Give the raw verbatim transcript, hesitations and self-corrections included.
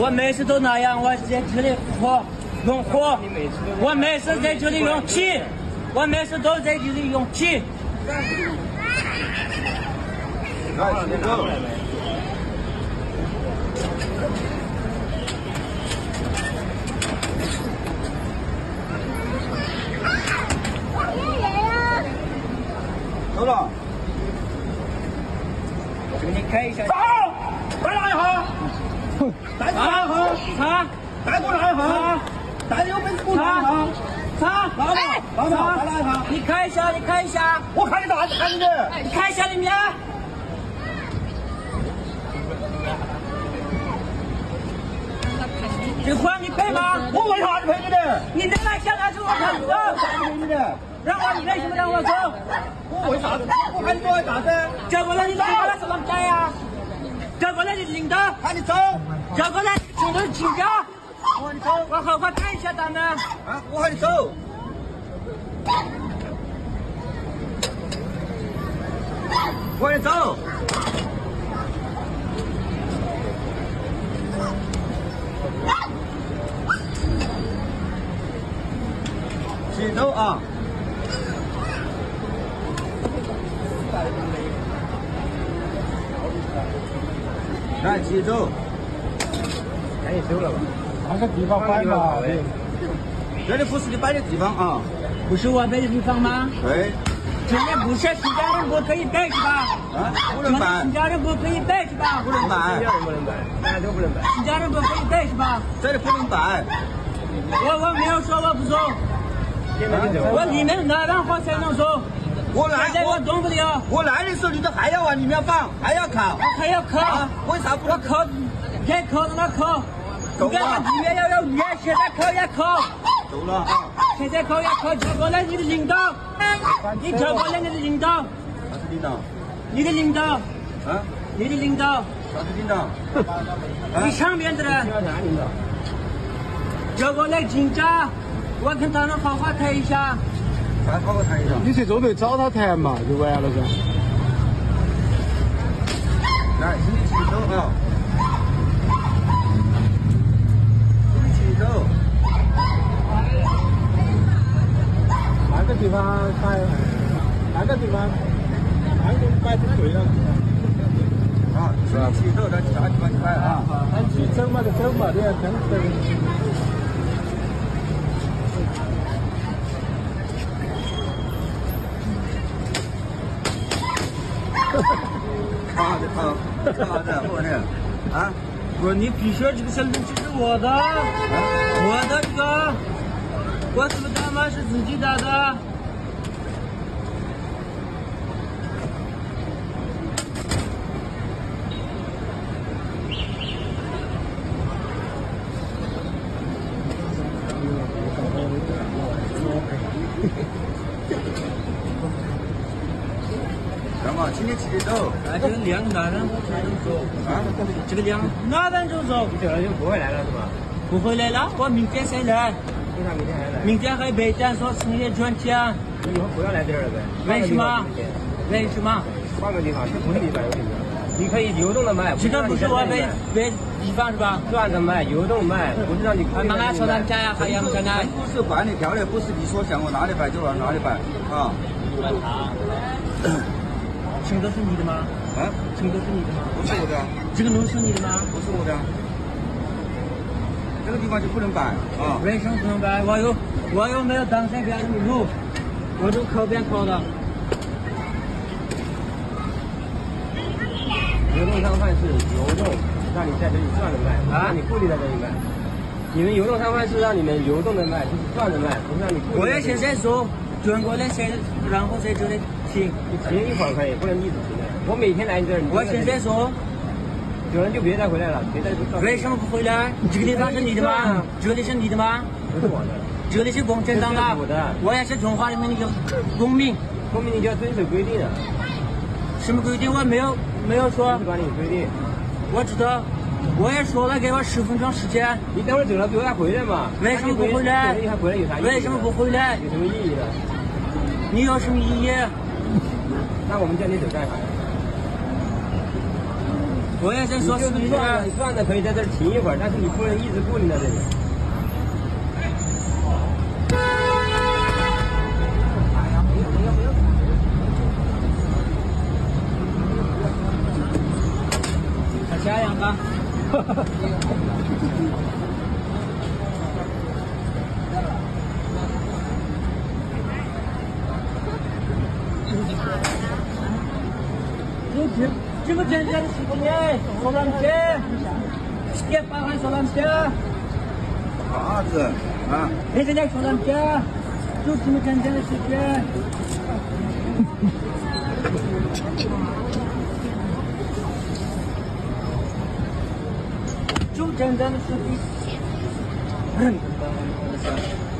我每次都那样，我是在这里火用火，我每次在这里用气，我每次都在这里用气。 来，走。走了。 这个你看一下。 走，再来一下。再来一下。 擦， 再给我来一下。再有本事给我来一下。 擦， 老板，老板，再来一下。 你看一下，你看一下。 我看你啥子？看你的。 你看一下里面。这款你赔吗？ 我为啥子赔你的？ 你能来下来是我看不到。 赔你的。 让我你为什么让我走？ 我为啥子？我看你做啥子？ 这过来你领导是怎么干呀？这过来你领导， 看你走。 这过来请人请假。我你走，我好好看一下咱们。 啊，我喊你走。我喊你走。起走啊！来，起走。 赶紧走了吧。那个地方摆嘛， 这里不是你摆的地方啊。 不是我摆的地方吗？ 对。 这里不是新疆人不可以摆是吧？ 啊，不能摆。 新疆人不可以摆是吧？ 不能摆。 新疆人不能摆，大家都不能摆。 新疆人不可以摆是吧？ 这里不能摆。 我我没有说我不走。我里面哪让我才能走？ 我来， 现在我动不了。 我来的时候你都还要往里面放，还要烤， 还要烤。 啊、为啥不能烤？该烤的那烤。你看我里面要有鱼，现在烤也烤。 走了啊！ 现在烤也烤，叫过来你的领导，你叫过来你的领导。 啥子领导？ 你的领导。 啊？ 你的领导。 啥子领导？ 你上面的人。叫过来警察。我跟他们好好谈一下。 啥好好谈一下？ 你去周围找他谈嘛，就完了噻。 来，请你起走啊！请你起走。 那个地方摆，那个地方，那个摆不对了。 啊，是吧？起走，咱其他地方去摆啊。 咱去走嘛就走嘛，你要跟着。 好的好，好的，我的啊！ 我你必须这个身份证是我的，啊、我的这个，我这个大妈是自己打的。 干嘛？请你起走。 啊，这个量哪能我才能走？ 啊？ 这个量哪能就走？ 你这就不回来了是吧？ 不回来了，我明天才来。 为啥明天还来？ 明天还备战说创业赚钱。 你以后不要来这儿了呗？ 为什么？为什么？ 换个地方，是不是地方有竞争？你可以流动的卖， 这个不是我备备地方是吧？ 转着卖，流动卖，不是让你。 慢慢说咱们家呀，还要不要来？ 不是管理条例，不是你说想我哪里摆就往哪里摆啊。 车都是你的吗？ 啊， 车都是你的吗？ 不是我的。 这个路是你的吗？ 不是我的。这个地方就不能摆啊。 为什么不能摆？我有我有没有当山边的路？我都靠边靠的。 流动商贩是流动，让你在这里转着卖，啊，让你固定在这里卖。你们流动商贩是让你们流动的卖，就是转着卖，不是让你固定。 我也现在说转过来先，然后在这里停。 你停一会儿可以，不能一直停的。我每天来你这儿，你我现在说， 有人就别再回来了，别再。 为什么不回来？这个地方是你的吗？这里是你的吗？ 不是我的， 这里是共产党的。 我的。 我也是中华人民的公民。 公民你就要遵守规定的。 什么规定？我没有没有说。 管理规定。 我知道，我也说了，给我十分钟时间。 你等会儿走了，给我再回来嘛。 为什么不回来？ 他回来有啥意义？ 为什么不回来？ 有什么意义的？ 你有什么意义？ 那我们叫你走干啥？ 我也在说是不是？ 你算了可以在这儿停一会儿，但是你不能一直固定在这里。 小家养吧。这个真正的是不呢？说两句，也包含说两句。 啥子啊？ 你现在说两句，就这么真正的事情。就真正的事情。